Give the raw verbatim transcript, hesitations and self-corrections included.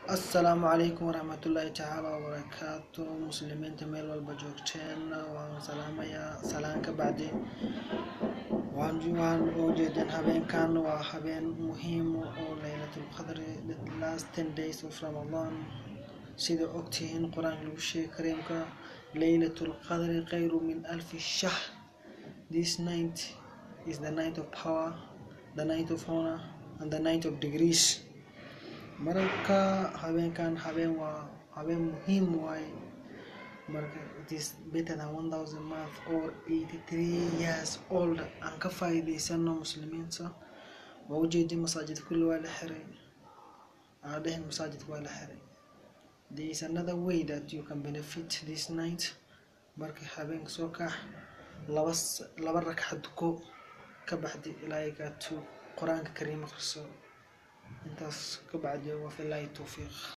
السلام عليكم ورحمة الله تعالى وبركاته. مسلمين تميل والبجوكتين وسلام يا سلام كبعدي وان جوان وجدين هبين كان وهبين مهم وليلة القدر the last ten days of Ramadan. سيدة أكتين قرآن الوشي كريمك ليلة القدر خير من ألف شهر. This night is the night of power, the night of honor, and the night of degrees. Marka habeenkan habeen waa habeen muhiim waay marka it is better than one thousand months or eighty-three years old. Aan ka faa'iideysano muslimiinta waa ujeedi masaajid kulli waa la xiray aadahin masaajid waa la xiray. There is another way that you can benefit this night. Marka habeen soo kax laba laba rakac duko ka baxdi ilaahay ka tu quraanka kariim akhriso intaas ka bacdi waa fi illaahi tawfiiq.